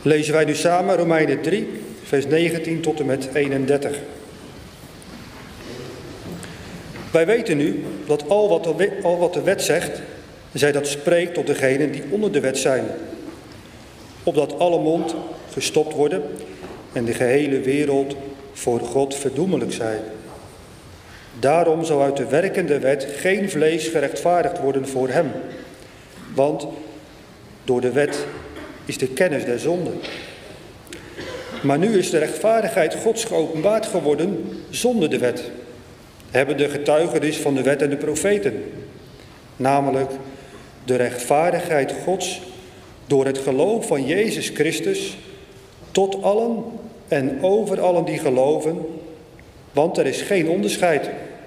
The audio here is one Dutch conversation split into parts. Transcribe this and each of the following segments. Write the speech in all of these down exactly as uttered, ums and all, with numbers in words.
Lezen wij nu samen Romeinen drie, vers negentien tot en met eenendertig. Wij weten nu dat al wat de wet, al wat de wet zegt, zij dat spreekt tot degenen die onder de wet zijn. Opdat alle mond gestopt worden en de gehele wereld voor God verdoemelijk zijn. Daarom zou uit de werkende wet geen vlees gerechtvaardigd worden voor hem. Want door de wet is de kennis der zonde. Maar nu is de rechtvaardigheid Gods geopenbaard geworden zonder de wet. Hebben de getuigenis van de wet en de profeten. Namelijk de rechtvaardigheid Gods door het geloof van Jezus Christus tot allen en over allen die geloven. Want er is geen onderscheid.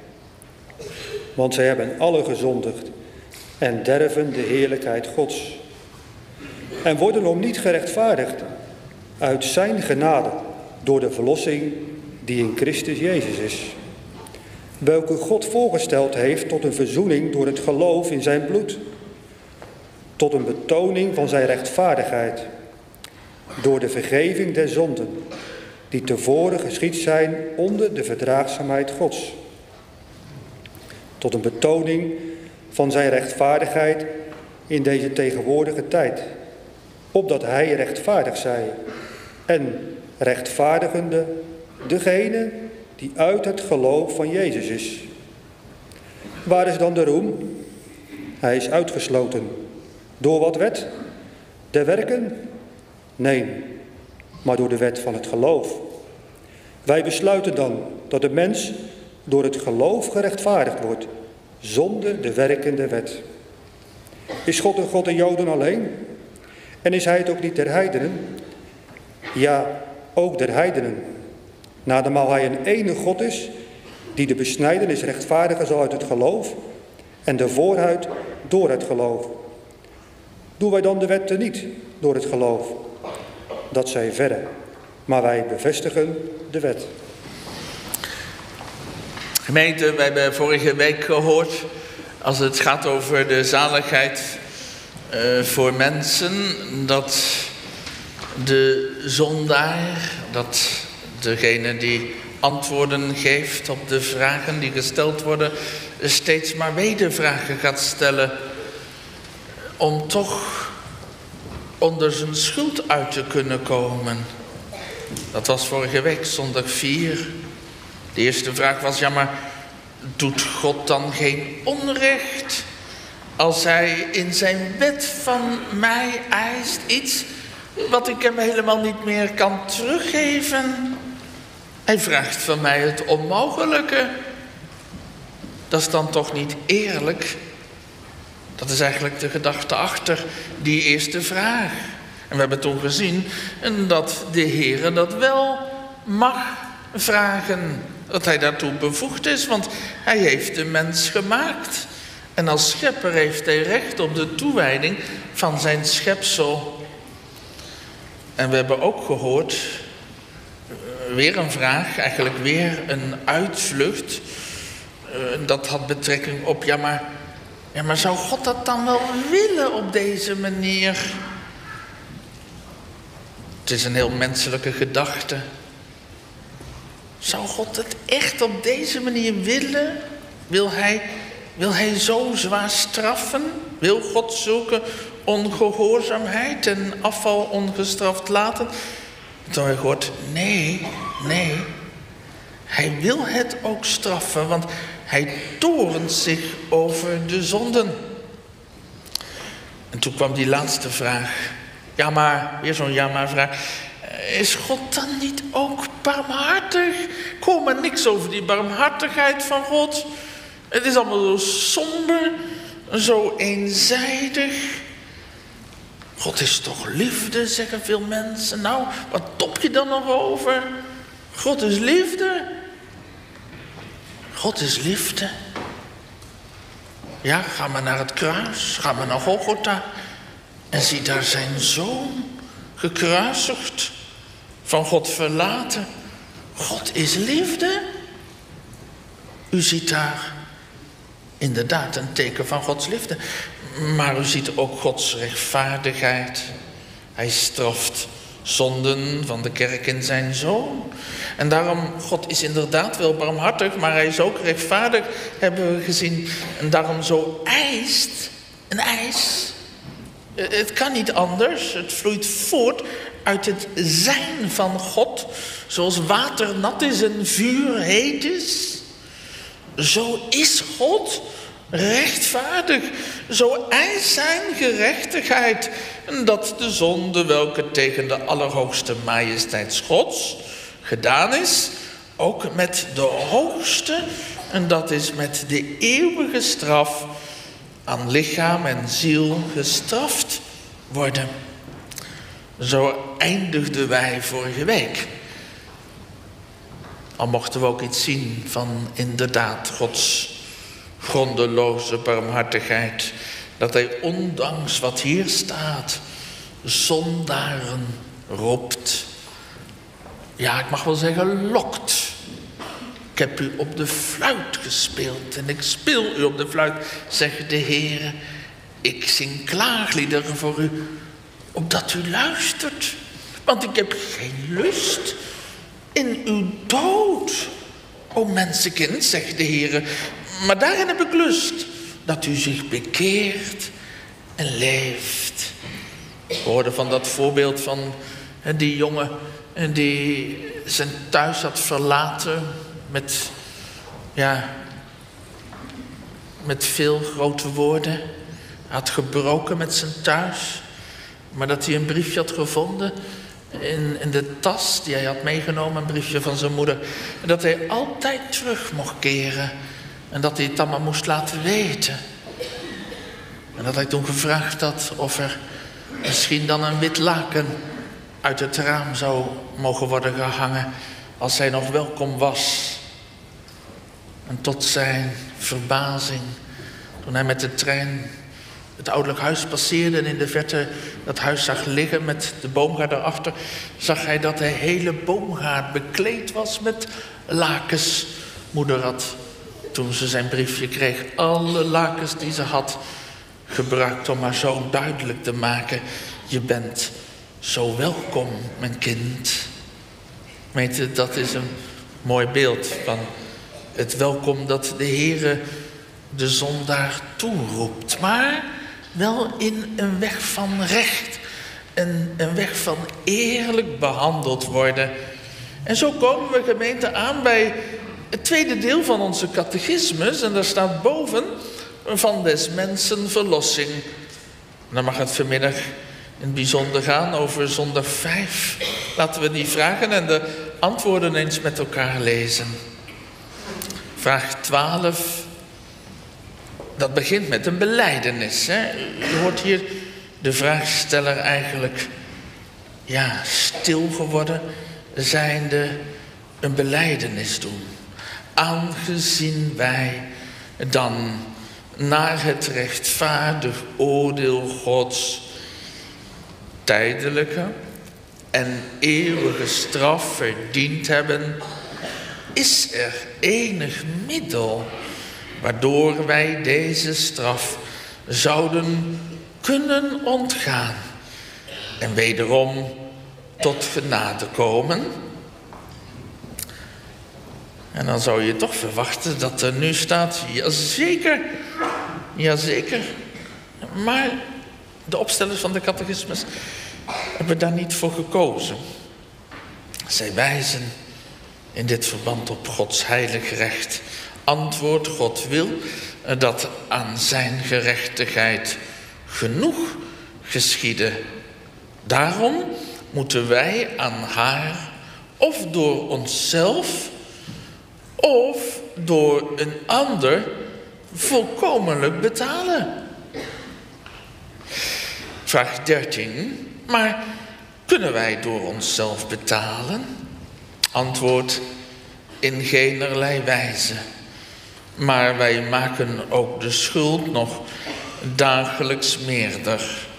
Want zij hebben alle gezondigd en derven de heerlijkheid Gods. En worden om niet gerechtvaardigd uit zijn genade door de verlossing die in Christus Jezus is. Welke God voorgesteld heeft tot een verzoening door het geloof in zijn bloed. Tot een betoning van zijn rechtvaardigheid. Door de vergeving der zonden die tevoren geschied zijn onder de verdraagzaamheid Gods. Tot een betoning van zijn rechtvaardigheid in deze tegenwoordige tijd. Opdat hij rechtvaardig zij en rechtvaardigende degene die uit het geloof van Jezus is. Waar is dan de roem? Hij is uitgesloten. Door wat wet? De werken? Nee, maar door de wet van het geloof. Wij besluiten dan dat de mens door het geloof gerechtvaardigd wordt, zonder de werkende wet. Is God een God der Joden alleen? En is hij het ook niet der heidenen? Ja, ook der heidenen. Nadermaal hij een ene God is, die de besnijdenis rechtvaardigen zal uit het geloof en de voorhuid door het geloof. Doen wij dan de wet niet door het geloof? Dat zij verre, maar wij bevestigen de wet. Gemeente, wij hebben vorige week gehoord, als het gaat over de zaligheid uh, voor mensen, dat de zondaar, dat degene die antwoorden geeft op de vragen die gesteld worden, steeds maar wedervragen gaat stellen om toch onder zijn schuld uit te kunnen komen. Dat was vorige week, zondag vier. De eerste vraag was, ja maar doet God dan geen onrecht als hij in zijn wet van mij eist iets wat ik hem helemaal niet meer kan teruggeven? Hij vraagt van mij het onmogelijke. Dat is dan toch niet eerlijk? Dat is eigenlijk de gedachte achter die eerste vraag. En we hebben toen gezien dat de Heere dat wel mag vragen. Dat hij daartoe bevoegd is, want hij heeft de mens gemaakt. En als schepper heeft hij recht op de toewijding van zijn schepsel. En we hebben ook gehoord, weer een vraag, eigenlijk weer een uitvlucht. Dat had betrekking op, ja maar, ja maar zou God dat dan wel willen op deze manier? Het is een heel menselijke gedachte. Zou God het echt op deze manier willen? Wil hij, wil hij zo zwaar straffen? Wil God zulke ongehoorzaamheid en afval ongestraft laten? Toen heb ik gehoord, nee, nee. Hij wil het ook straffen, want hij toornt zich over de zonden. En toen kwam die laatste vraag. Ja maar, weer zo'n ja maar vraag. Is God dan niet ook barmhartig? Ik hoor maar niks over die barmhartigheid van God. Het is allemaal zo somber, zo eenzijdig. God is toch liefde, zeggen veel mensen. Nou, wat top je dan nog over? God is liefde. God is liefde. Ja, ga maar naar het kruis. Ga maar naar Golgotha. En zie daar zijn zoon gekruisigd. Van God verlaten. God is liefde. U ziet daar inderdaad een teken van Gods liefde. Maar u ziet ook Gods rechtvaardigheid. Hij straft zonden van de kerk in zijn Zoon. En daarom, God is inderdaad wel barmhartig, maar hij is ook rechtvaardig, hebben we gezien. En daarom zo eist, een eis. Het kan niet anders, het vloeit voort uit het zijn van God. Zoals water nat is en vuur heet is. Zo is God rechtvaardig. Zo eist zijn gerechtigheid. Dat de zonde welke tegen de allerhoogste majesteit Gods gedaan is, ook met de hoogste, en dat is met de eeuwige straf, aan lichaam en ziel gestraft worden. Zo eindigden wij vorige week. Al mochten we ook iets zien van inderdaad Gods grondeloze barmhartigheid. Dat hij ondanks wat hier staat, zondaren roept. Ja, ik mag wel zeggen lokt. Ik heb u op de fluit gespeeld en ik speel u op de fluit, zegt de Heere. Ik zing klaagliederen voor u, opdat u luistert. Want ik heb geen lust in uw dood, o mensenkind, zegt de Heere. Maar daarin heb ik lust, dat u zich bekeert en leeft. We hoorden van dat voorbeeld van die jongen die zijn thuis had verlaten met, ja, met veel grote woorden. Hij had gebroken met zijn thuis, maar dat hij een briefje had gevonden in, in de tas die hij had meegenomen, een briefje van zijn moeder. En dat hij altijd terug mocht keren en dat hij het dan maar moest laten weten. En dat hij toen gevraagd had of er misschien dan een wit laken uit het raam zou mogen worden gehangen als hij nog welkom was. En tot zijn verbazing, toen hij met de trein het ouderlijk huis passeerde en in de verte dat huis zag liggen met de boomgaard erachter, zag hij dat de hele boomgaard bekleed was met lakens. Moeder had, toen ze zijn briefje kreeg, alle lakens die ze had gebruikt om haar zoon duidelijk te maken: je bent zo welkom, mijn kind. Weet je, dat is een mooi beeld van het welkom dat de Heere de zondaar toeroept. Maar wel in een weg van recht. Een, een weg van eerlijk behandeld worden. En zo komen we, gemeente, aan bij het tweede deel van onze catechismus. En daar staat boven: van des mensen verlossing. En dan mag het vanmiddag in het bijzonder gaan over zondag vijf. Laten we die vragen en de antwoorden eens met elkaar lezen. Vraag twaalf. Dat begint met een belijdenis. Hè? Je hoort hier de vraagsteller eigenlijk, ja, stil geworden, zijnde een belijdenis doen. Aangezien wij dan naar het rechtvaardig oordeel Gods tijdelijke en eeuwige straf verdiend hebben, is er enig middel waardoor wij deze straf zouden kunnen ontgaan en wederom tot genade komen. En dan zou je toch verwachten dat er nu staat: jazeker, jazeker. Maar de opstellers van de catechismus hebben daar niet voor gekozen. Zij wijzen in dit verband op Gods heilig recht. Antwoord: God wil dat aan zijn gerechtigheid genoeg geschiede. Daarom moeten wij aan haar, of door onszelf, of door een ander, volkomenlijk betalen. Vraag dertien. Maar kunnen wij door onszelf betalen? Antwoord: in geenerlei wijze. Maar wij maken ook de schuld nog dagelijks meerder.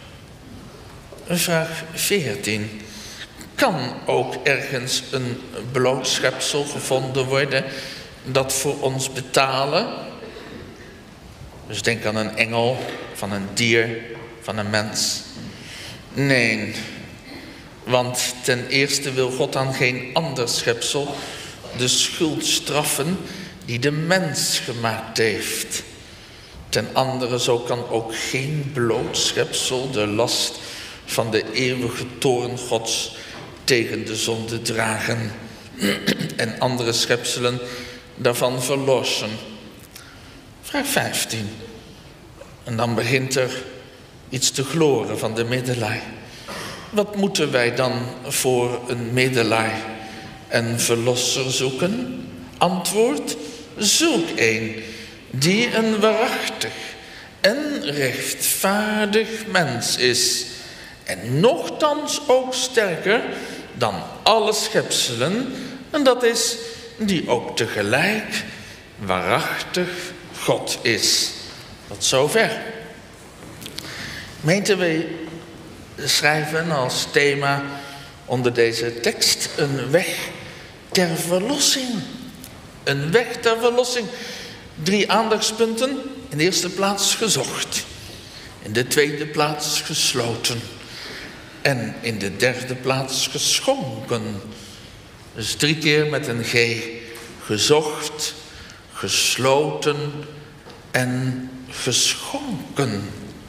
Vraag veertien. Kan ook ergens een bloot schepsel gevonden worden dat voor ons betalen? Dus denk aan een engel, van een dier, van een mens. Nee, Want ten eerste wil God aan geen ander schepsel de schuld straffen die de mens gemaakt heeft. Ten andere, zo kan ook geen bloot schepsel de last van de eeuwige toorn Gods tegen de zonde dragen en andere schepselen daarvan verlossen. Vraag vijftien. En dan begint er iets te gloren van de middelaar. Wat moeten wij dan voor een middelaar en verlosser zoeken? Antwoord: zoek een die een waarachtig en rechtvaardig mens is. En nochtans ook sterker dan alle schepselen. En dat is die ook tegelijk waarachtig God is. Tot zover. Gemeente, wij schrijven als thema onder deze tekst een weg ter verlossing. Een weg ter verlossing. Drie aandachtspunten. In de eerste plaats gezocht. In de tweede plaats gesloten. En in de derde plaats geschonken. Dus drie keer met een G. Gezocht, gesloten en geschonken.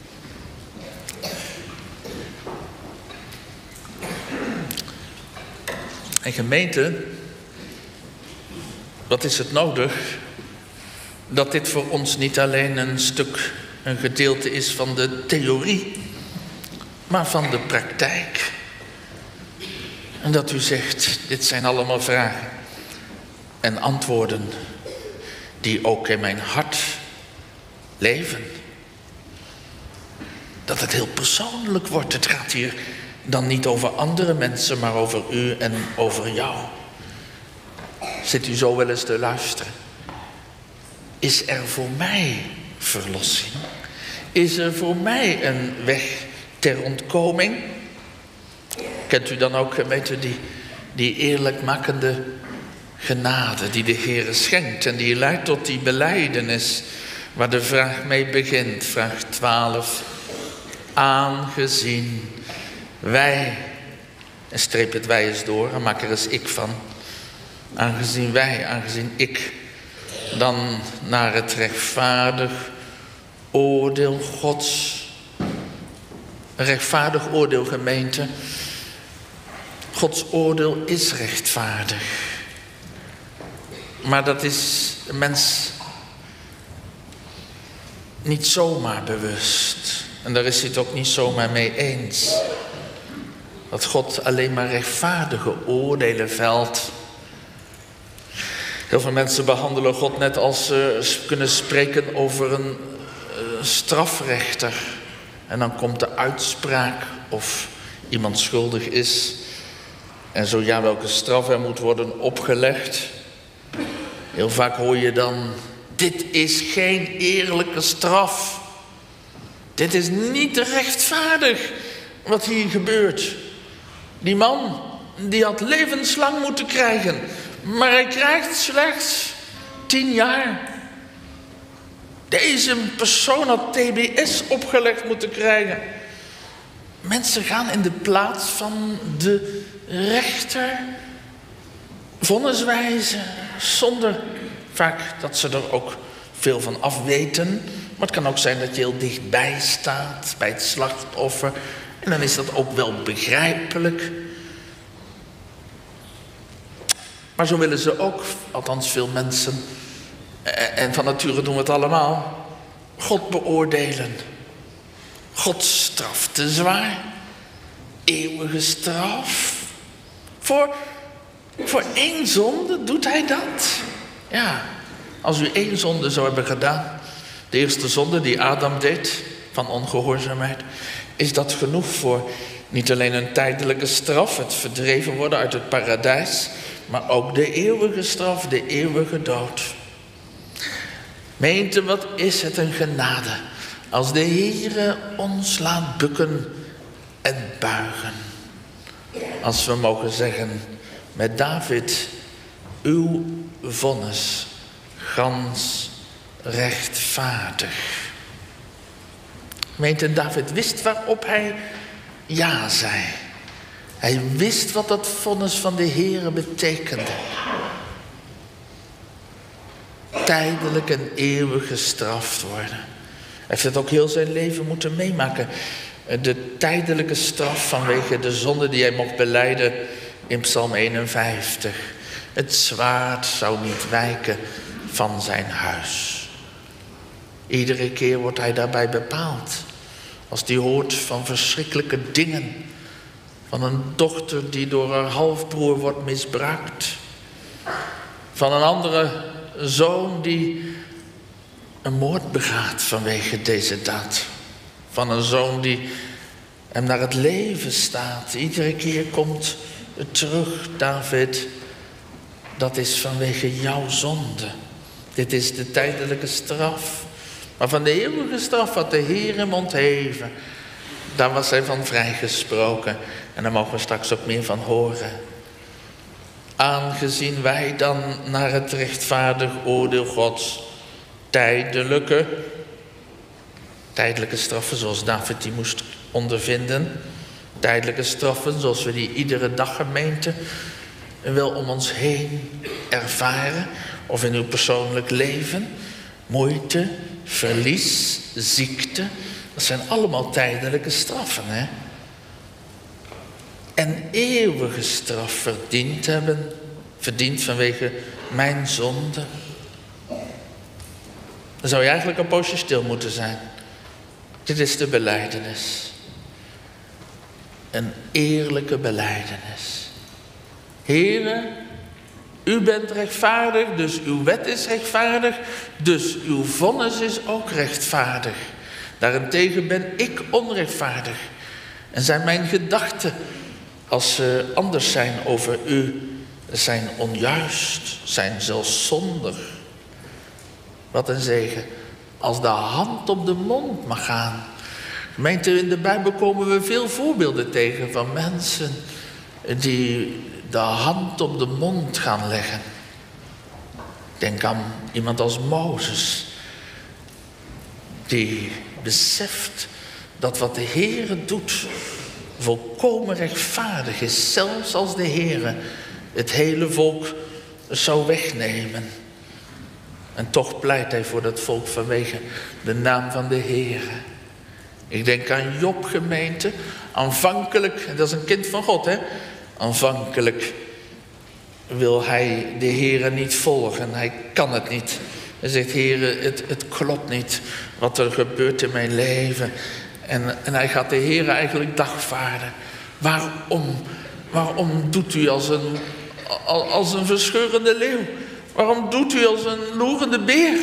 En gemeente, wat is het nodig dat dit voor ons niet alleen een stuk, een gedeelte is van de theorie, maar van de praktijk. En dat u zegt, dit zijn allemaal vragen en antwoorden die ook in mijn hart leven. Dat het heel persoonlijk wordt. Het gaat hier dan niet over andere mensen, maar over u en over jou. Zit u zo wel eens te luisteren? Is er voor mij verlossing? Is er voor mij een weg ter ontkoming? Kent u dan ook, gemeente, die, die eerlijkmakende genade die de Heer schenkt en die leidt tot die belijdenis waar de vraag mee begint, vraag twaalf. Aangezien wij, en streep het wij eens door en maak er eens ik van. Aangezien wij, aangezien ik, dan naar het rechtvaardig oordeel Gods. Een rechtvaardig oordeel, gemeente. Gods oordeel is rechtvaardig. Maar dat is de mens niet zomaar bewust. En daar is hij het ook niet zomaar mee eens. Dat God alleen maar rechtvaardige oordelen velt. Heel veel mensen behandelen God net als ze kunnen spreken over een uh, strafrechter. En dan komt de uitspraak of iemand schuldig is. En zo ja, welke straf er moet worden opgelegd. Heel vaak hoor je dan, dit is geen eerlijke straf. Dit is niet rechtvaardig wat hier gebeurt. Die man, die had levenslang moeten krijgen. Maar hij krijgt slechts tien jaar. Deze persoon had T B S opgelegd moeten krijgen. Mensen gaan in de plaats van de rechter vonniswijzen, zonder vaak dat ze er ook veel van afweten. Maar het kan ook zijn dat je heel dichtbij staat bij het slachtoffer. En dan is dat ook wel begrijpelijk. Maar zo willen ze ook, althans veel mensen, en van nature doen we het allemaal, God beoordelen. God straft te zwaar. Eeuwige straf. Voor, voor één zonde doet hij dat. Ja, als u één zonde zou hebben gedaan, de eerste zonde die Adam deed, van ongehoorzaamheid, is dat genoeg voor niet alleen een tijdelijke straf, het verdreven worden uit het paradijs, maar ook de eeuwige straf, de eeuwige dood. Meente, wat is het een genade als de Heere ons laat bukken en buigen. Als we mogen zeggen met David, uw vonnis gans rechtvaardig. Meente, David wist waarop hij ja zei. Hij wist wat dat vonnis van de Heere betekende. Tijdelijk en eeuwig gestraft worden. Hij heeft het ook heel zijn leven moeten meemaken. De tijdelijke straf vanwege de zonde die hij mocht belijden in Psalm eenenvijftig. Het zwaard zou niet wijken van zijn huis. Iedere keer wordt hij daarbij bepaald. Als hij hoort van verschrikkelijke dingen. Van een dochter die door haar halfbroer wordt misbruikt. Van een andere zoon die een moord begaat vanwege deze daad. Van een zoon die hem naar het leven staat. Iedere keer komt het terug, David. Dat is vanwege jouw zonde. Dit is de tijdelijke straf. Maar van de eeuwige straf had de Heer hem ontheven. Daar was hij van vrijgesproken. En daar mogen we straks ook meer van horen. Aangezien wij dan naar het rechtvaardig oordeel Gods tijdelijke, tijdelijke straffen zoals David die moest ondervinden. Tijdelijke straffen zoals we die iedere dag gemeente wel om ons heen ervaren. Of in uw persoonlijk leven. Moeite, verlies, ziekte. Dat zijn allemaal tijdelijke straffen, hè? En eeuwige straf verdiend hebben. Verdiend vanwege mijn zonde. Dan zou je eigenlijk een poosje stil moeten zijn. Dit is de belijdenis. Een eerlijke belijdenis. Heere, u bent rechtvaardig, dus uw wet is rechtvaardig, dus uw vonnis is ook rechtvaardig. Daarentegen ben ik onrechtvaardig. En zijn mijn gedachten, als ze anders zijn over u, zijn onjuist, zijn zelfs zondig. Wat een zegen, als de hand op de mond mag gaan. Gemeente, in de Bijbel komen we veel voorbeelden tegen van mensen die de hand op de mond gaan leggen. Denk aan iemand als Mozes, die beseft dat wat de Heere doet volkomen rechtvaardig is, zelfs als de Heere het hele volk zou wegnemen. En toch pleit hij voor dat volk vanwege de naam van de Heere. Ik denk aan Job, gemeente. Aanvankelijk, dat is een kind van God, hè. Aanvankelijk wil hij de Heere niet volgen. Hij kan het niet. Hij zegt, Heere, het, het klopt niet wat er gebeurt in mijn leven. En, en hij gaat de Heere eigenlijk dagvaarden. Waarom? Waarom doet u als een, als een verscheurende leeuw? Waarom doet u als een loerende beer?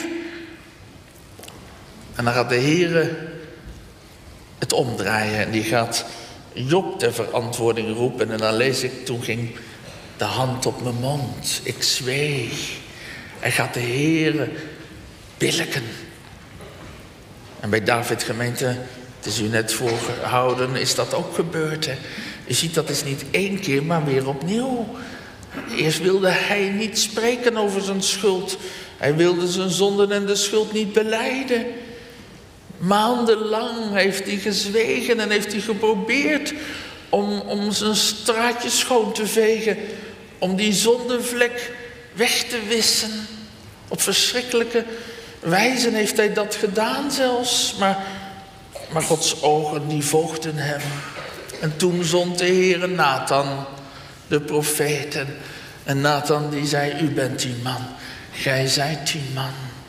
En dan gaat de Heere het omdraaien. En die gaat Job ter verantwoording roepen. En dan lees ik, toen ging de hand op mijn mond. Ik zweeg. Hij gaat de Heere billijken. En bij David, gemeente, het is u net voorgehouden, is dat ook gebeurd. Hè? Je ziet, dat is niet één keer, maar weer opnieuw. Eerst wilde hij niet spreken over zijn schuld. Hij wilde zijn zonden en de schuld niet belijden. Maandenlang heeft hij gezwegen en heeft hij geprobeerd om, om zijn straatje schoon te vegen. Om die zondevlek weg te wissen. Op verschrikkelijke wijze heeft hij dat gedaan zelfs. Maar, maar Gods ogen die volgden hem. En toen zond de Heere Nathan, de profeet. En, en Nathan die zei, u bent die man. Gij zijt die man.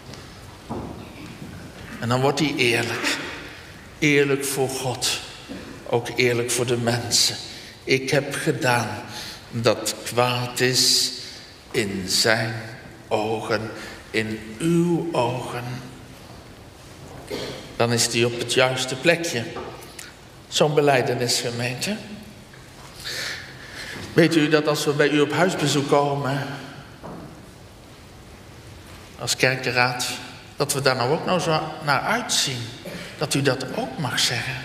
En dan wordt hij eerlijk. Eerlijk voor God. Ook eerlijk voor de mensen. Ik heb gedaan dat kwaad is in zijn ogen. In uw ogen. Dan is hij op het juiste plekje. Zo'n belijdenisgemeente. Weet u dat als we bij u op huisbezoek komen, als kerkenraad, dat we daar nou ook nou zo naar uitzien. Dat u dat ook mag zeggen.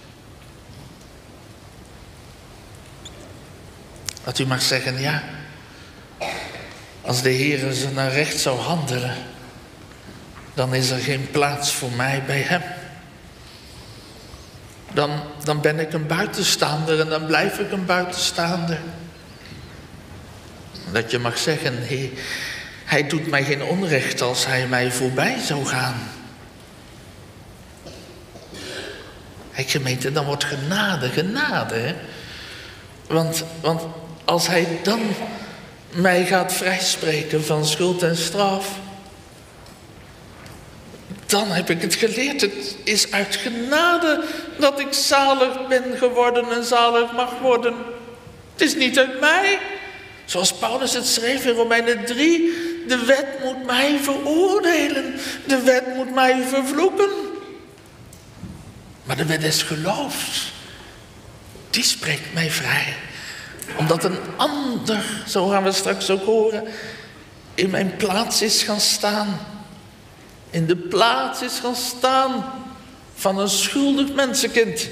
Dat u mag zeggen, ja, als de Heere ze naar recht zou handelen, dan is er geen plaats voor mij bij hem. dan, dan ben ik een buitenstaander en dan blijf ik een buitenstaander. Dat je mag zeggen, hij, hij doet mij geen onrecht als hij mij voorbij zou gaan. Hey, gemeente, dan wordt genade, genade. Hè? Want, want als hij dan mij gaat vrijspreken van schuld en straf, dan heb ik het geleerd. Het is uit genade dat ik zalig ben geworden en zalig mag worden. Het is niet uit mij. Zoals Paulus het schreef in Romeinen drie. De wet moet mij veroordelen. De wet moet mij vervloeken. Maar de wet des geloofs, die spreekt mij vrij. Omdat een ander, zo gaan we straks ook horen, in mijn plaats is gaan staan. In de plaats is gaan staan van een schuldig mensenkind.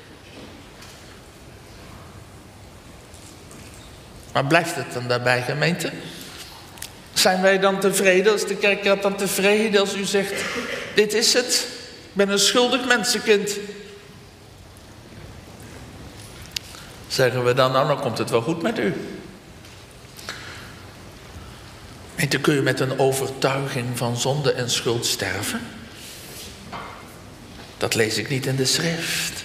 Maar blijft het dan daarbij, gemeente? Zijn wij dan tevreden, als de kerkraad dan tevreden als u zegt, dit is het, ik ben een schuldig mensenkind? Zeggen we dan, nou, dan komt het wel goed met u. En dan kun je met een overtuiging van zonde en schuld sterven. Dat lees ik niet in de schrift.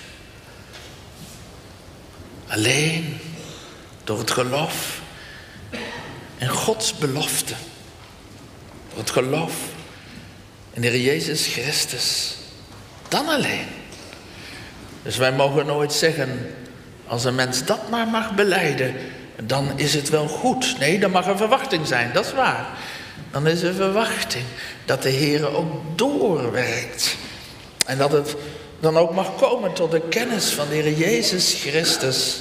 Alleen door het geloof in Gods belofte. Door het geloof in de Heer Jezus Christus. Dan alleen. Dus wij mogen nooit zeggen, als een mens dat maar mag belijden, dan is het wel goed. Nee, dan mag er verwachting zijn, dat is waar. Dan is er verwachting dat de Heer ook doorwerkt. En dat het dan ook mag komen tot de kennis van de Heer Jezus Christus.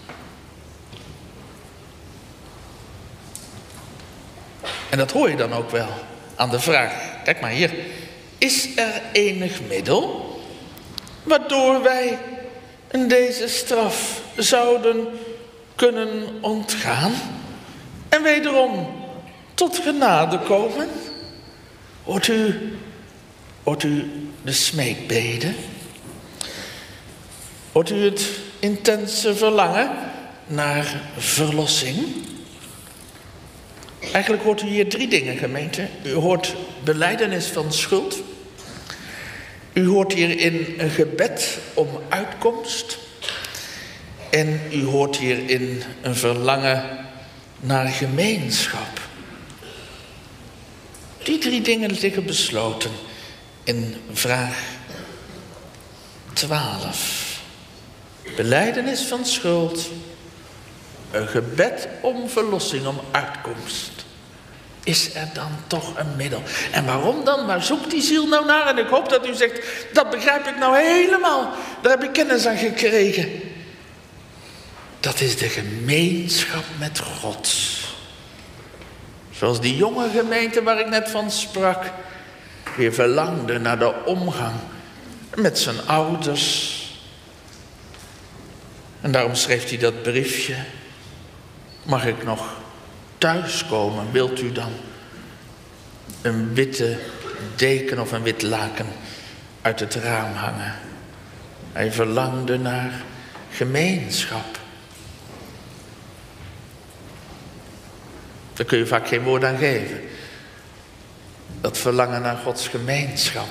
En dat hoor je dan ook wel aan de vraag. Kijk maar hier. Is er enig middel waardoor wij deze straf zouden kunnen ontgaan en wederom tot genade komen? Hoort u, hoort u de smeekbeden? Hoort u het intense verlangen naar verlossing? Eigenlijk hoort u hier drie dingen, gemeente. U hoort belijdenis van schuld. U hoort hierin een gebed om uitkomst. En u hoort hierin een verlangen naar gemeenschap. Die drie dingen liggen besloten in vraag twaalf. Belijdenis van schuld. Een gebed om verlossing, om uitkomst. Is er dan toch een middel? En waarom dan? Waar zoekt die ziel nou naar? En ik hoop dat u zegt, dat begrijp ik nou helemaal. Daar heb ik kennis aan gekregen. Dat is de gemeenschap met God. Zoals die jonge gemeente waar ik net van sprak, weer verlangde naar de omgang met zijn ouders. En daarom schreef hij dat briefje. Mag ik nog thuiskomen? Wilt u dan een witte deken of een wit laken uit het raam hangen? Hij verlangde naar gemeenschap. Daar kun je vaak geen woord aan geven. Dat verlangen naar Gods gemeenschap.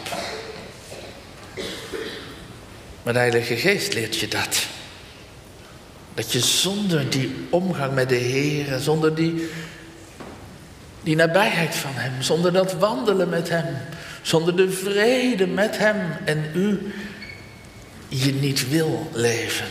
Maar de Heilige Geest leert je dat. Dat je zonder die omgang met de Heer, zonder die, die nabijheid van Hem, zonder dat wandelen met Hem, zonder de vrede met Hem en u, je niet wil leven.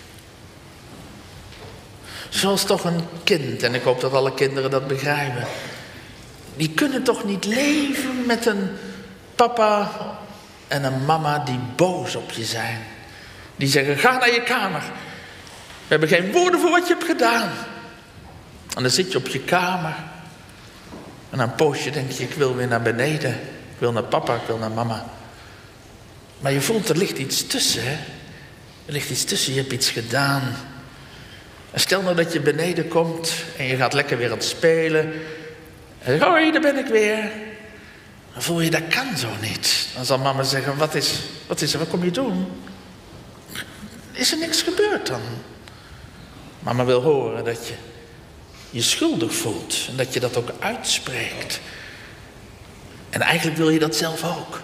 Zoals toch een kind, en ik hoop dat alle kinderen dat begrijpen, die kunnen toch niet leven met een papa en een mama die boos op je zijn. Die zeggen, ga naar je kamer. We hebben geen woorden voor wat je hebt gedaan. En dan zit je op je kamer. En na een poosje denk je, ik wil weer naar beneden. Ik wil naar papa, ik wil naar mama. Maar je voelt, er ligt iets tussen, hè. Er ligt iets tussen, je hebt iets gedaan. En stel nou dat je beneden komt en je gaat lekker weer aan het spelen. En je zegt, hoi, daar ben ik weer. Dan voel je, dat kan zo niet. Dan zal mama zeggen, wat is, wat is er, wat kom je doen? is er niks gebeurd dan. Mama wil horen dat je je schuldig voelt en dat je dat ook uitspreekt. En eigenlijk wil je dat zelf ook.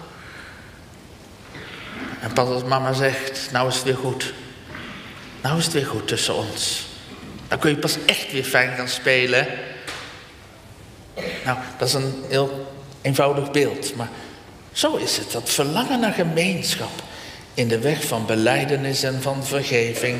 En pas als mama zegt, nou is het weer goed. Nou is het weer goed tussen ons. Dan kun je pas echt weer fijn gaan spelen. Nou, dat is een heel eenvoudig beeld. Maar zo is het, dat verlangen naar gemeenschap in de weg van belijdenis en van vergeving.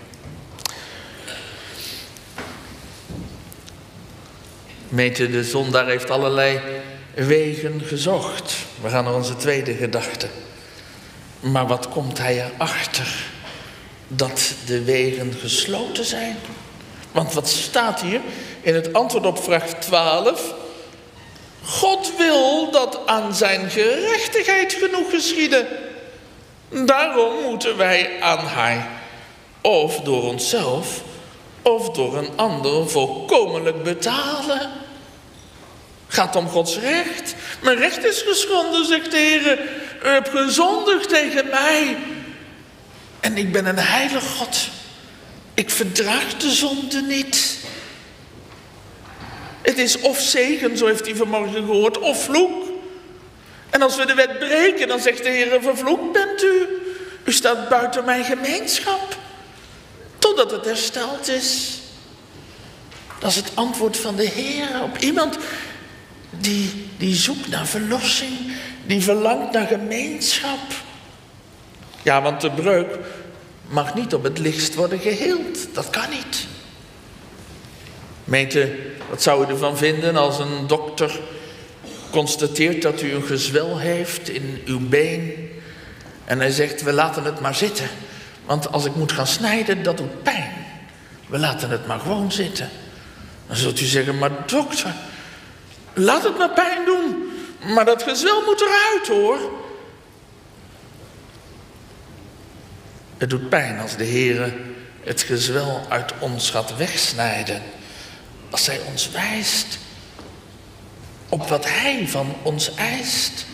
Gemeente, de zondaar heeft allerlei wegen gezocht. We gaan naar onze tweede gedachte. Maar wat komt hij erachter? Dat de wegen gesloten zijn. Want wat staat hier in het antwoord op vraag twaalf? God wil dat aan zijn gerechtigheid genoeg geschieden. Daarom moeten wij aan haar, of door onszelf, of door een ander volkomenlijk betalen. Gaat om Gods recht. Mijn recht is geschonden, zegt de Heer. U hebt gezondigd tegen mij. En ik ben een heilig God. Ik verdraag de zonde niet. Het is of zegen, zo heeft hij vanmorgen gehoord, of vloek. En als we de wet breken, dan zegt de Heer, vervloekt bent u. U staat buiten mijn gemeenschap. Totdat het hersteld is. Dat is het antwoord van de Heer op iemand die, die zoekt naar verlossing. Die verlangt naar gemeenschap. Ja, want de breuk mag niet op het lichtst worden geheeld. Dat kan niet. Gemeente, wat zou u ervan vinden als een dokter constateert dat u een gezwel heeft in uw been. En hij zegt, we laten het maar zitten. Want als ik moet gaan snijden, dat doet pijn. We laten het maar gewoon zitten. Dan zult u zeggen, maar dokter, laat het maar pijn doen. Maar dat gezwel moet eruit, hoor. Het doet pijn als de Heer het gezwel uit ons gaat wegsnijden. Als hij ons wijst op wat hij van ons eist.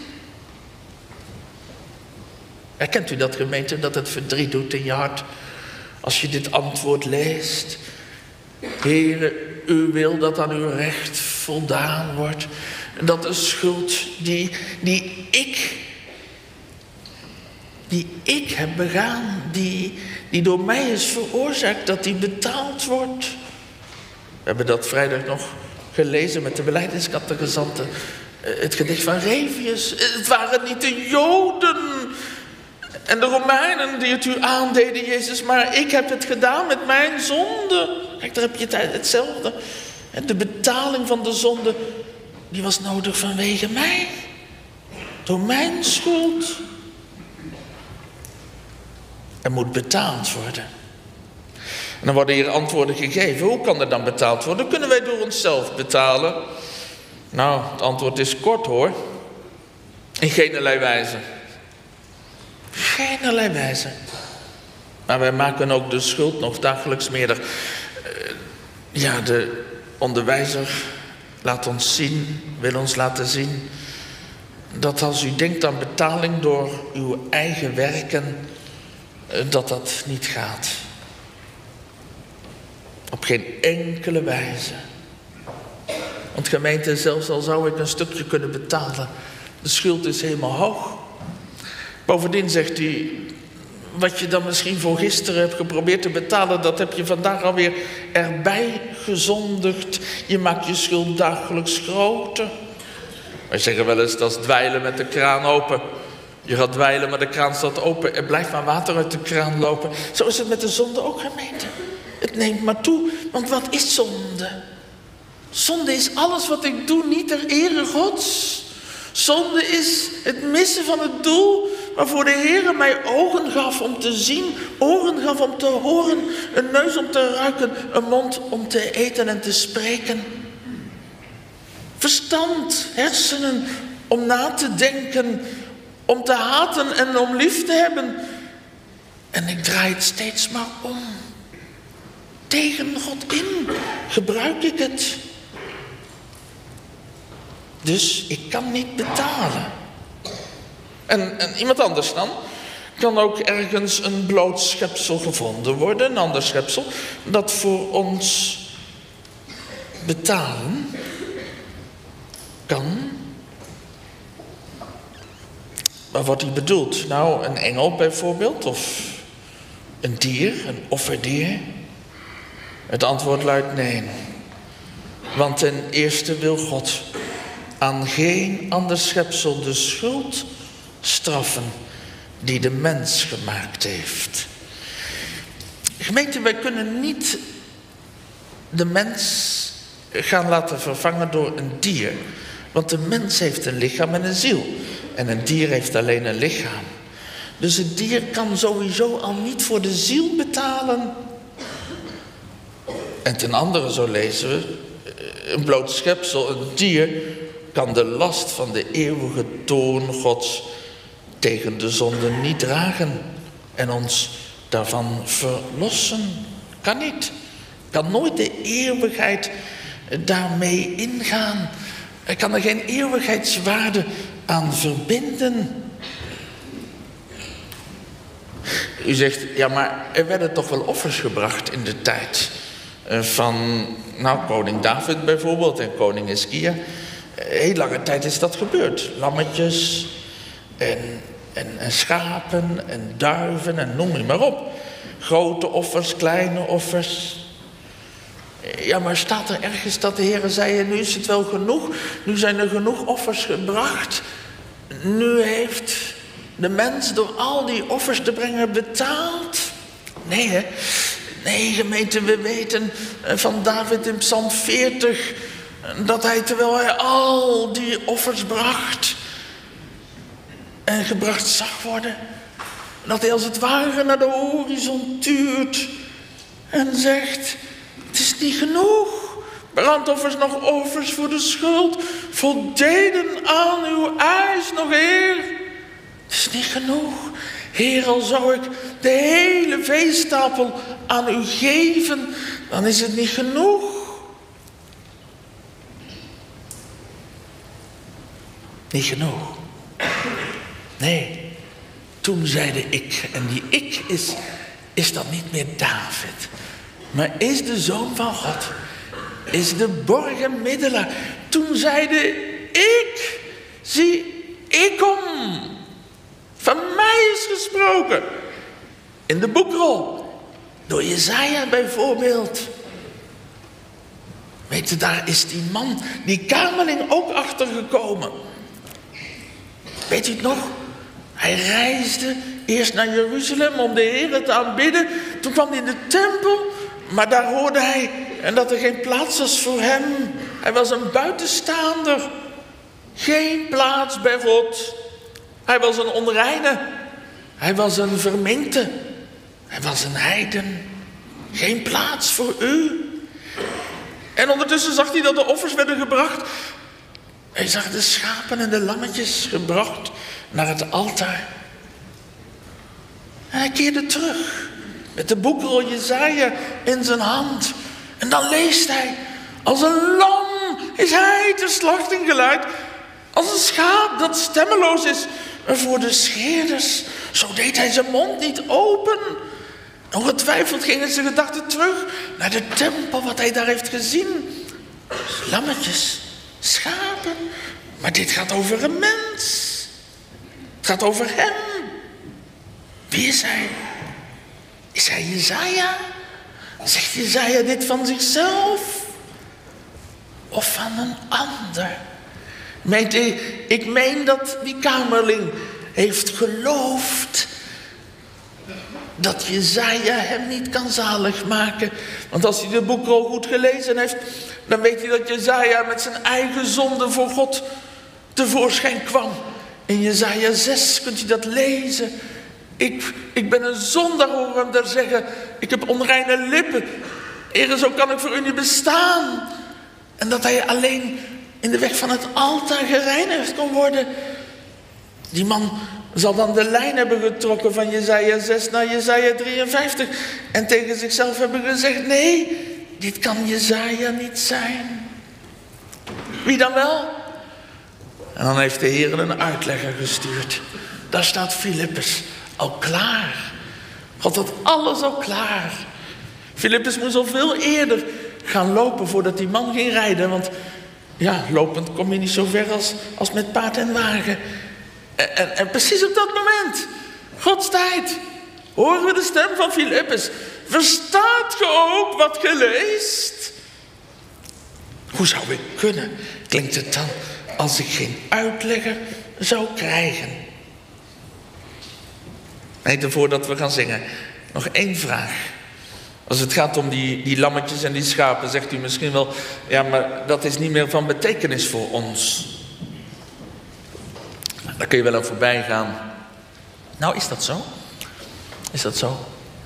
Herkent u dat, gemeente, dat het verdriet doet in je hart als je dit antwoord leest? Heere, u wil dat aan uw recht voldaan wordt. Dat de schuld die, die ik, die ik heb begaan, die, die door mij is veroorzaakt, dat die betaald wordt. We hebben dat vrijdag nog gelezen met de belijdeniscatechisanten. Het gedicht van Revius. Het waren niet de Joden en de Romeinen die het u aandeden, Jezus, maar ik heb het gedaan met mijn zonde. Kijk, daar heb je het hetzelfde. De betaling van de zonde, die was nodig vanwege mij. Door mijn schuld. Er moet betaald worden. En dan worden hier antwoorden gegeven. Hoe kan er dan betaald worden? Kunnen wij door onszelf betalen? Nou, het antwoord is kort, hoor. In geenerlei wijze. Geenerlei wijze. Maar wij maken ook de schuld nog dagelijks meerder. Ja, de onderwijzer laat ons zien, wil ons laten zien, dat als u denkt aan betaling door uw eigen werken, dat dat niet gaat. Op geen enkele wijze. Want gemeente, zelfs al zou ik een stukje kunnen betalen, de schuld is helemaal hoog. Bovendien zegt hij, wat je dan misschien voor gisteren hebt geprobeerd te betalen, dat heb je vandaag alweer erbij gezondigd. Je maakt je schuld dagelijks groter. Wij zeggen wel eens, dat is dweilen met de kraan open. Je gaat dweilen, maar de kraan staat open. Er blijft maar water uit de kraan lopen. Zo is het met de zonde ook, gemeente. Het neemt maar toe, want wat is zonde? Zonde is alles wat ik doe, niet ter ere Gods. Zonde is het missen van het doel waarvoor de Heer mij ogen gaf om te zien, oren gaf om te horen, een neus om te ruiken, een mond om te eten en te spreken. Verstand, hersenen om na te denken, om te haten en om lief te hebben. En ik draai het steeds maar om. Tegen God in gebruik ik het. Dus ik kan niet betalen. En, en iemand anders dan? kan ook ergens een bloot schepsel gevonden worden, een ander schepsel, dat voor ons betalen kan. Maar wat hij bedoelt? Nou, een engel bijvoorbeeld, of een dier, een offerdier? Het antwoord luidt nee. Want ten eerste wil God aan geen ander schepsel de schuld straffen die de mens gemaakt heeft. Gemeente, wij kunnen niet de mens gaan laten vervangen door een dier. Want de mens heeft een lichaam en een ziel. En een dier heeft alleen een lichaam. Dus het dier kan sowieso al niet voor de ziel betalen. En ten andere, zo lezen we, een bloot schepsel, een dier, kan de last van de eeuwige toorn Gods tegen de zonde niet dragen en ons daarvan verlossen. Kan niet. Kan nooit de eeuwigheid daarmee ingaan. Er kan er geen eeuwigheidswaarde aan verbinden. U zegt, ja, maar er werden toch wel offers gebracht in de tijd van, nou, koning David bijvoorbeeld en koning Hiskia. Heel lange tijd is dat gebeurd. Lammetjes en, en, en schapen en duiven en noem je maar op. Grote offers, kleine offers. Ja, maar staat er ergens dat de Heer zei, nu is het wel genoeg. Nu zijn er genoeg offers gebracht. Nu heeft de mens door al die offers te brengen betaald. Nee, hè? Nee, gemeente, we weten van David in Psalm veertig... dat hij, terwijl hij al die offers bracht en gebracht zag worden, dat hij als het ware naar de horizon tuurt en zegt, het is niet genoeg. Brandoffers nog offers voor de schuld voldeden aan uw eis nog, Heer. Het is niet genoeg. Heer, al zou ik de hele veestapel aan u geven, dan is het niet genoeg. Niet genoeg. Nee, toen zeide ik, en die ik is, is dan niet meer David, maar is de Zoon van God, is de borgenmiddelaar. Toen zeide ik, zie, ik kom. Van mij is gesproken. In de boekrol. Door Jesaja bijvoorbeeld. Weet je, daar is die man, die kamerling ook achtergekomen. Weet u het nog? Hij reisde eerst naar Jeruzalem om de Heer te aanbidden. Toen kwam hij in de tempel, maar daar hoorde hij en dat er geen plaats was voor hem. Hij was een buitenstaander. Geen plaats bij God. Hij was een onreine. Hij was een verminkte. Hij was een heiden. Geen plaats voor u. En ondertussen zag hij dat de offers werden gebracht. Hij zag de schapen en de lammetjes gebracht naar het altaar. En hij keerde terug met de boekrol Jesaja in zijn hand. En dan leest hij, als een lam is hij ter slachting geleid. Als een schaap dat stemmeloos is voor de scheerders. Zo deed hij zijn mond niet open. Ongetwijfeld gingen zijn gedachten terug naar de tempel, wat hij daar heeft gezien. Lammetjes, schapen. Maar dit gaat over een mens. Het gaat over hem. Wie is hij? Is hij Jesaja? Zegt Jesaja dit van zichzelf? Of van een ander? Meent u, ik meen dat die kamerling heeft geloofd dat Jesaja hem niet kan zalig maken. Want als hij de boekrol goed gelezen heeft, dan weet hij dat Jesaja met zijn eigen zonde voor God tevoorschijn kwam. In Jesaja zes kunt u dat lezen. Ik, ik ben een zondaar, hoor hem daar zeggen. Ik heb onreine lippen. Heere, zo kan ik voor u niet bestaan. En dat hij alleen in de weg van het altaar gereinigd kon worden. Die man zal dan de lijn hebben getrokken van Jesaja zes naar Jesaja drieënvijftig. En tegen zichzelf hebben gezegd, nee, dit kan Jesaja niet zijn. Wie dan wel? En dan heeft de Heer een uitlegger gestuurd. Daar staat Filippus al klaar. God had alles al klaar. Filippus moest al veel eerder gaan lopen voordat die man ging rijden. Want ja, lopend kom je niet zo ver als, als met paard en wagen. En, en, en precies op dat moment, Gods tijd, horen we de stem van Filippus. Verstaat ge ook wat ge leest? Hoe zou ik kunnen, klinkt het dan, als ik geen uitlegger zou krijgen? Nee, voordat we gaan zingen, nog één vraag. Als het gaat om die, die lammetjes en die schapen, zegt u misschien wel, ja, maar dat is niet meer van betekenis voor ons. Daar kun je wel aan voorbij gaan. Nou, is dat zo? Is dat zo?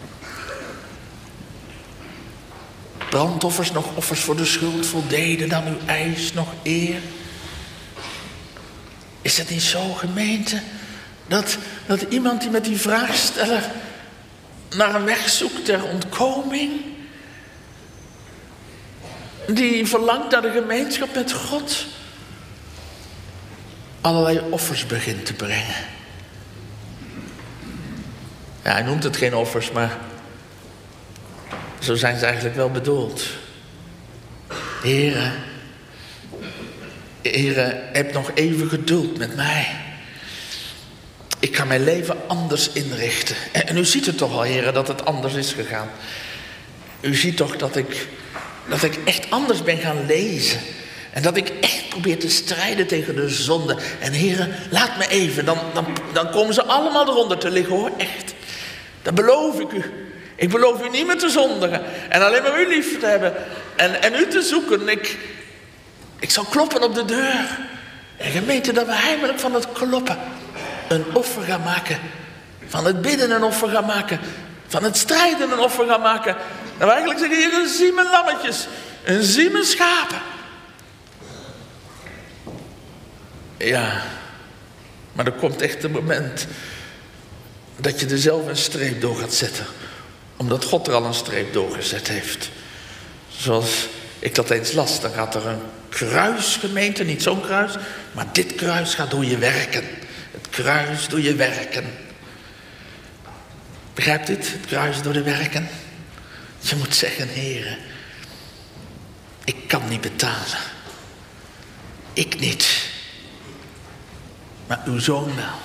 Brandoffers, nog offers voor de schuld voldeden dan uw eis nog eer? Is het niet zo, gemeente, dat, dat iemand die met die vraagsteller naar een weg zoekt ter ontkoming, die verlangt naar de gemeenschap met God, allerlei offers begint te brengen? Ja, hij noemt het geen offers, maar zo zijn ze eigenlijk wel bedoeld. Here, Here, heb nog even geduld met mij. Ik ga mijn leven anders inrichten. En, en u ziet het toch al, heren, dat het anders is gegaan. U ziet toch dat ik, dat ik echt anders ben gaan lezen. En dat ik echt probeer te strijden tegen de zonde. En heren, laat me even, dan, dan, dan komen ze allemaal eronder te liggen, hoor, echt. Dat beloof ik u. Ik beloof u niet meer te zondigen. En alleen maar u lief te hebben. En, en u te zoeken. Ik, ik zal kloppen op de deur. En gemeente, dat we heimelijk van het kloppen een offer gaan maken. Van het bidden een offer gaan maken. Van het strijden een offer gaan maken. Dat we eigenlijk zeggen, hier, zie mijn lammetjes. En zie mijn schapen. Ja. Maar er komt echt een moment dat je er zelf een streep door gaat zetten. Omdat God er al een streep doorgezet heeft. Zoals ik dat eens las, dan gaat er een kruis, gemeente, niet zo'n kruis, maar dit kruis gaat door je werken. Het kruis door je werken. Begrijpt dit? Het kruis door de werken. Je moet zeggen, heren, ik kan niet betalen. Ik niet. Maar uw zoon wel.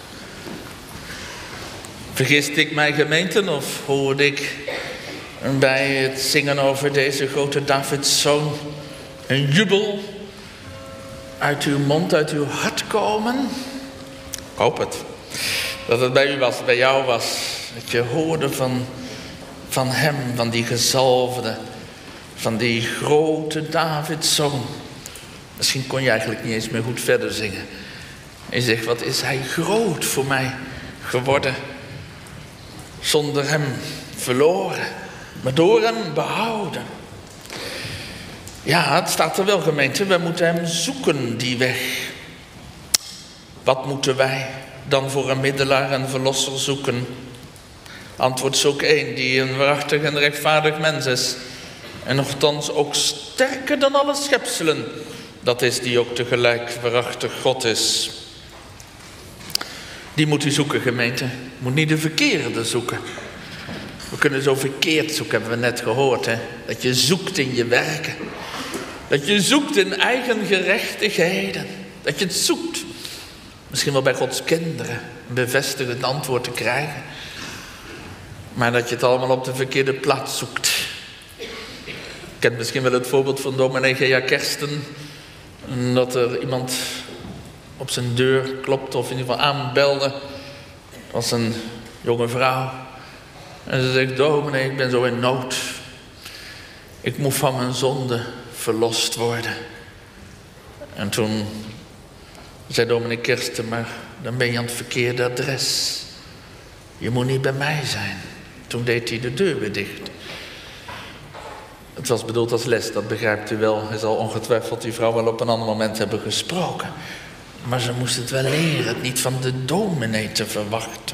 Vergist ik mij, gemeenten, of hoorde ik bij het zingen over deze grote Davidszoon een jubel uit uw mond, uit uw hart komen? Ik hoop het. Dat het bij u was, bij jou was. Dat je hoorde van, van hem, van die gezalfde, van die grote Davidszoon. Misschien kon je eigenlijk niet eens meer goed verder zingen. En je zegt, wat is hij groot voor mij geworden. Zonder hem verloren, maar door hem behouden. Ja, het staat er wel, gemeente. We moeten hem zoeken, die weg. Wat moeten wij dan voor een middelaar en verlosser zoeken? Antwoord zoek één, die een waarachtig en rechtvaardig mens is. En nochtans ook sterker dan alle schepselen. Dat is die ook tegelijk waarachtig God is. Die moet u zoeken, gemeente. Moet niet de verkeerde zoeken. We kunnen zo verkeerd zoeken, hebben we net gehoord. Hè? Dat je zoekt in je werken. Dat je zoekt in eigen gerechtigheden. Dat je het zoekt. Misschien wel bij Gods kinderen. Een bevestigend antwoord te krijgen. Maar dat je het allemaal op de verkeerde plaats zoekt. Je kent misschien wel het voorbeeld van dominee Gea Kersten. Dat er iemand op zijn deur klopte of in ieder geval aanbelde. Dat was een jonge vrouw. En ze zegt, dominee, ik ben zo in nood. Ik moet van mijn zonde verlost worden. En toen zei dominee Kersten, maar dan ben je aan het verkeerde adres. Je moet niet bij mij zijn. Toen deed hij de deur weer dicht. Het was bedoeld als les, dat begrijpt u wel. Hij zal ongetwijfeld die vrouw wel op een ander moment hebben gesproken. Maar ze moest het wel leren, het niet van de dominee te verwachten.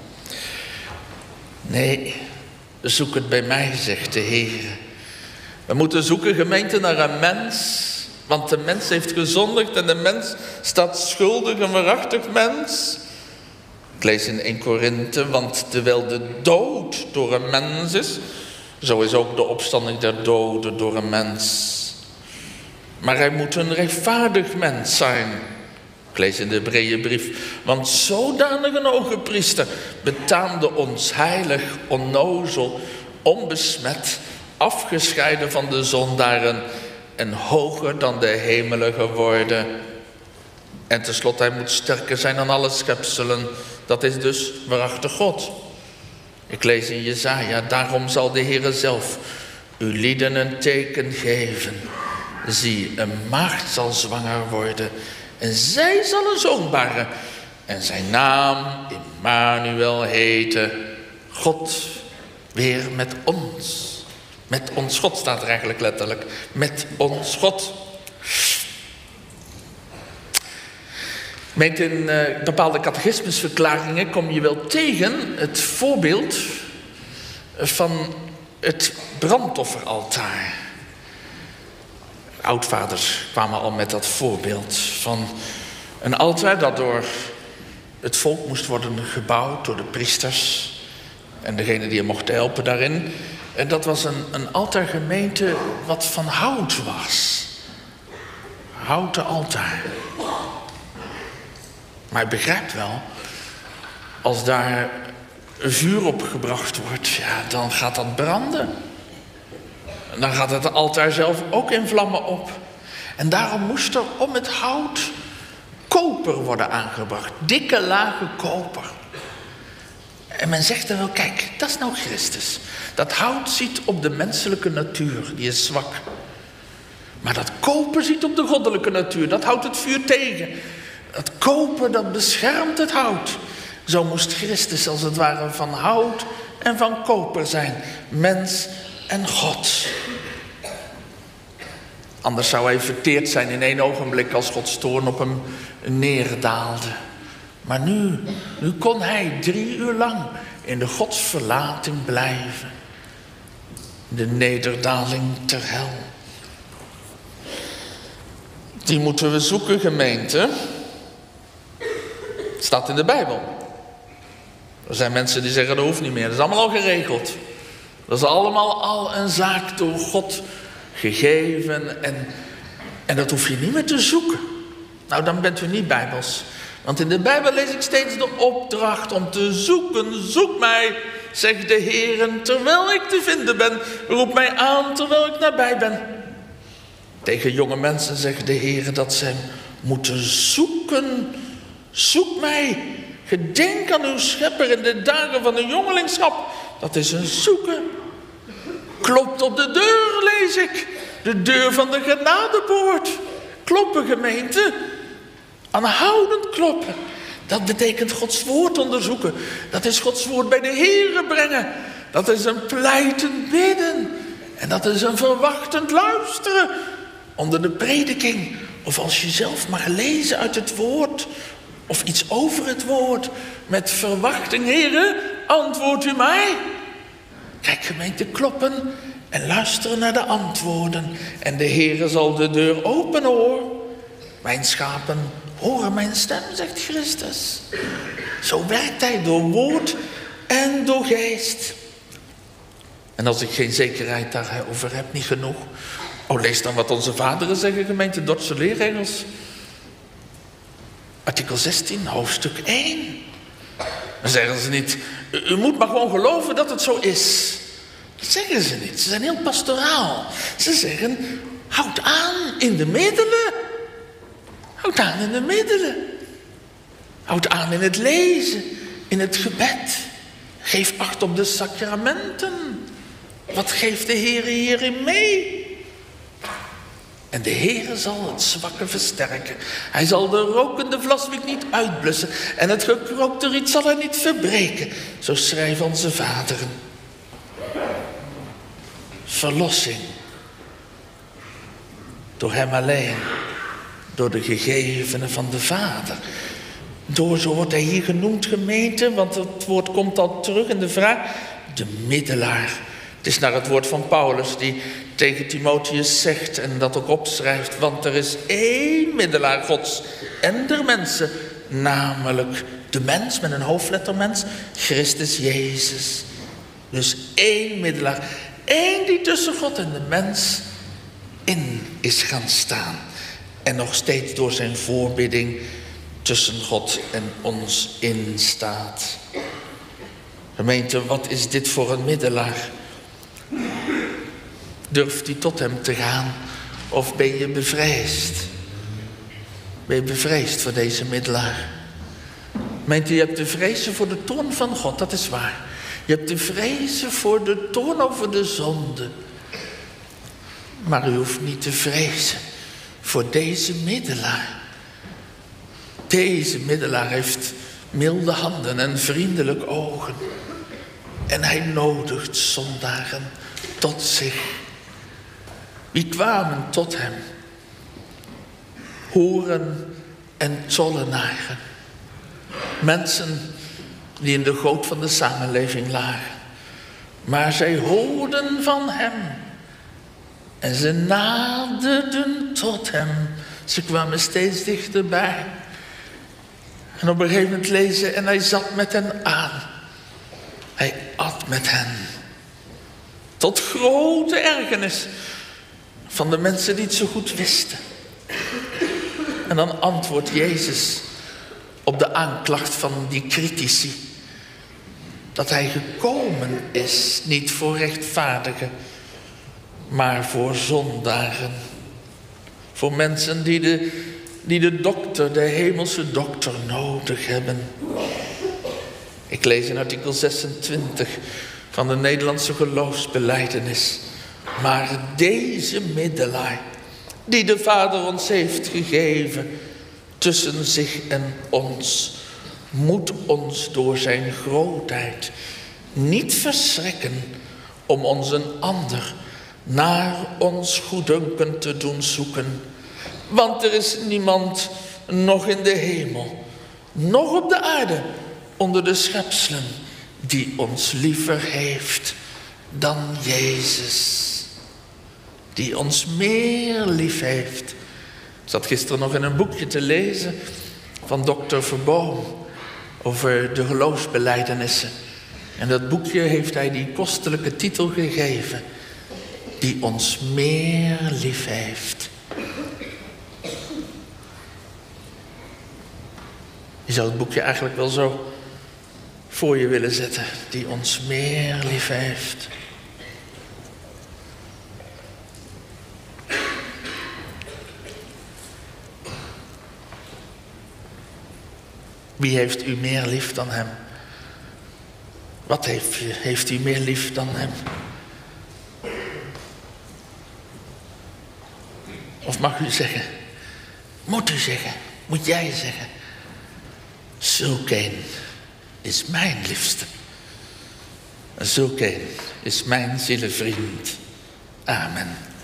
Nee, zoek het bij mij, zegt de Heer. We moeten zoeken, gemeente, naar een mens. Want de mens heeft gezondigd en de mens staat schuldig, een waarachtig mens. Ik lees in Eerste Korinthe, want terwijl de dood door een mens is, zo is ook de opstanding der doden door een mens. Maar hij moet een rechtvaardig mens zijn. Ik lees in de Hebreeënbrief, want zodanig een hoge priester betaamde ons heilig, onnozel, onbesmet, afgescheiden van de zondaren en hoger dan de hemelen geworden. En tenslotte, hij moet sterker zijn dan alle schepselen. Dat is dus waarachtig God. Ik lees in Jesaja, daarom zal de Heere zelf uw lieden een teken geven. Zie, een maagd zal zwanger worden en zij zal een zoon baren. En zijn naam Immanuel heten. God weer met ons. Met ons God staat er eigenlijk letterlijk. Met ons God. Meent in uh, bepaalde catechismusverklaringen kom je wel tegen het voorbeeld van het brandofferaltaar. Oudvaders kwamen al met dat voorbeeld van een altaar dat door het volk moest worden gebouwd, door de priesters en degene die er mochten helpen daarin. En dat was een, een altaargemeente wat van hout was. Houten altaar. Maar je begrijpt wel, als daar vuur op gebracht wordt, ja, dan gaat dat branden. En dan gaat het altaar zelf ook in vlammen op. En daarom moest er om het hout koper worden aangebracht. Dikke lagen koper. En men zegt dan wel, kijk, dat is nou Christus. Dat hout ziet op de menselijke natuur, die is zwak. Maar dat koper ziet op de goddelijke natuur, dat houdt het vuur tegen. Dat koper, dat beschermt het hout. Zo moest Christus als het ware van hout en van koper zijn. Mens en God. Anders zou hij verteerd zijn in één ogenblik als Gods toorn op hem neerdaalde. Maar nu, nu kon hij drie uur lang in de godsverlating blijven. De nederdaling ter hel. Die moeten we zoeken, gemeente. Het staat in de Bijbel. Er zijn mensen die zeggen dat hoeft niet meer. Dat is allemaal al geregeld. Dat is allemaal al een zaak door God gegeven. En, en dat hoef je niet meer te zoeken. Nou, dan bent u niet Bijbels. Want in de Bijbel lees ik steeds de opdracht om te zoeken. Zoek mij, zegt de Heer, terwijl ik te vinden ben. Roep mij aan terwijl ik nabij ben. Tegen jonge mensen zegt de Heer dat ze hem moeten zoeken. Zoek mij. Gedenk aan uw schepper in de dagen van uw jongelingschap. Dat is een zoeken. Klopt op de deur, lees ik. De deur van de genadepoort. Kloppen, gemeente. Aanhoudend kloppen. Dat betekent Gods woord onderzoeken. Dat is Gods woord bij de Heere brengen. Dat is een pleitend bidden. En dat is een verwachtend luisteren. Onder de prediking. Of als je zelf mag lezen uit het woord. Of iets over het woord. Met verwachting, Heere, antwoordt u mij. Kijk, gemeente, kloppen en luisteren naar de antwoorden. En de Heere zal de deur openen, hoor. Mijn schapen horen mijn stem, zegt Christus. Zo werkt hij door woord en door geest. En als ik geen zekerheid daarover heb, niet genoeg. Oh, lees dan wat onze vaderen zeggen, gemeente Dordtse leerregels. Artikel zestien, hoofdstuk één. Dan zeggen ze niet, u moet maar gewoon geloven dat het zo is. Dat zeggen ze niet, ze zijn heel pastoraal. Ze zeggen, houd aan in de middelen. Houd aan in de middelen. Houd aan in het lezen, in het gebed. Geef acht op de sacramenten. Wat geeft de Heer hierin mee? En de Heere zal het zwakke versterken. Hij zal de rokende vlaswiek niet uitblussen. En het gekrookte riet zal hij niet verbreken. Zo schrijven onze vaderen. Verlossing. Door hem alleen. Door de gegevenen van de Vader. Door, zo wordt hij hier genoemd, gemeente. Want het woord komt al terug in de vraag. De middelaar. Het is naar het woord van Paulus die tegen Timotheus zegt en dat ook opschrijft. Want er is één middelaar Gods en der mensen, namelijk de mens met een hoofdletter mens, Christus Jezus. Dus één middelaar, één die tussen God en de mens in is gaan staan. En nog steeds door zijn voorbidding tussen God en ons in staat. Gemeente, wat is dit voor een middelaar? Durft u tot hem te gaan? Of ben je bevreesd? Ben je bevreesd voor deze middelaar? Gemeente, je hebt te vrezen voor de toorn van God, dat is waar. Je hebt te vrezen voor de toorn over de zonde. Maar u hoeft niet te vrezen voor deze middelaar. Deze middelaar heeft milde handen en vriendelijke ogen. En hij nodigt zondaren tot zich. Wie kwamen tot hem? Hoeren en tollenaren. Mensen die in de goot van de samenleving lagen. Maar zij hoorden van hem. En ze naderden tot hem. Ze kwamen steeds dichterbij. En op een gegeven moment lezen, en hij zat met hen aan. Hij at met hen. Tot grote ergernis van de mensen die het zo goed wisten. En dan antwoordt Jezus op de aanklacht van die critici. Dat hij gekomen is, niet voor rechtvaardigen, maar voor zondaren. Voor mensen die de, die de dokter, de hemelse dokter nodig hebben. Ik lees in artikel zesentwintig van de Nederlandse geloofsbelijdenis. Maar deze middelaar, die de Vader ons heeft gegeven, tussen zich en ons, moet ons door zijn grootheid niet verschrikken om ons een ander naar ons goeddunken te doen zoeken. Want er is niemand, nog in de hemel, nog op de aarde, onder de schepselen, die ons liever heeft dan Jezus. Die ons meer lief heeft. Ik zat gisteren nog in een boekje te lezen van dokter Verboom over de geloofsbelijdenissen. En dat boekje heeft hij die kostelijke titel gegeven. Die ons meer lief heeft. Je zou het boekje eigenlijk wel zo voor je willen zetten. Die ons meer lief heeft. Wie heeft u meer lief dan hem? Wat heeft, heeft u meer lief dan hem? Of mag u zeggen, moet u zeggen, moet jij zeggen, zulk een is mijn liefste. Zulk een is mijn zielevriend. Amen.